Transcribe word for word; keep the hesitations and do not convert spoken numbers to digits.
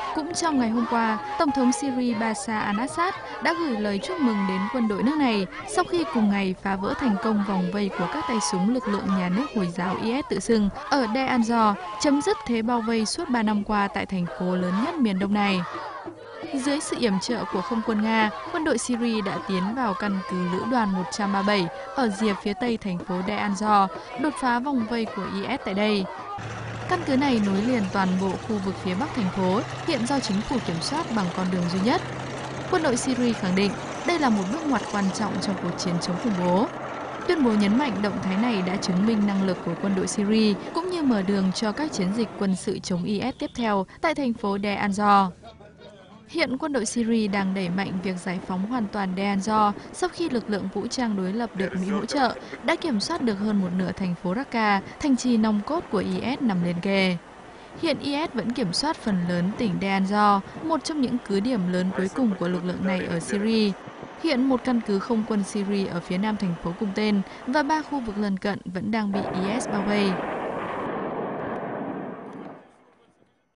Cũng trong ngày hôm qua, Tổng thống Syria Bashar al-Assad đã gửi lời chúc mừng đến quân đội nước này sau khi cùng ngày phá vỡ thành công vòng vây của các tay súng lực lượng nhà nước Hồi giáo i ét tự xưng ở Deir ez-Zor, chấm dứt thế bao vây suốt ba năm qua tại thành phố lớn nhất miền đông này. Dưới sự yểm trợ của không quân Nga, quân đội Syria đã tiến vào căn cứ lữ đoàn một trăm ba mươi bảy ở rìa phía tây thành phố Deir ez-Zor, đột phá vòng vây của i ét tại đây. Căn cứ này nối liền toàn bộ khu vực phía bắc thành phố, hiện do chính phủ kiểm soát bằng con đường duy nhất. Quân đội Syria khẳng định đây là một bước ngoặt quan trọng trong cuộc chiến chống khủng bố. Tuyên bố nhấn mạnh động thái này đã chứng minh năng lực của quân đội Syria cũng như mở đường cho các chiến dịch quân sự chống i ét tiếp theo tại thành phố Deir ez-Zor. Hiện quân đội Syria đang đẩy mạnh việc giải phóng hoàn toàn Deir ez-Zor sau khi lực lượng vũ trang đối lập được Mỹ hỗ trợ đã kiểm soát được hơn một nửa thành phố Raqqa, thành trì nòng cốt của i ét nằm liền kề. Hiện i ét vẫn kiểm soát phần lớn tỉnh Deir ez-Zor, một trong những cứ điểm lớn cuối cùng của lực lượng này ở Syria. Hiện một căn cứ không quân Syria ở phía nam thành phố cùng tên và ba khu vực lân cận vẫn đang bị i ét bao vây.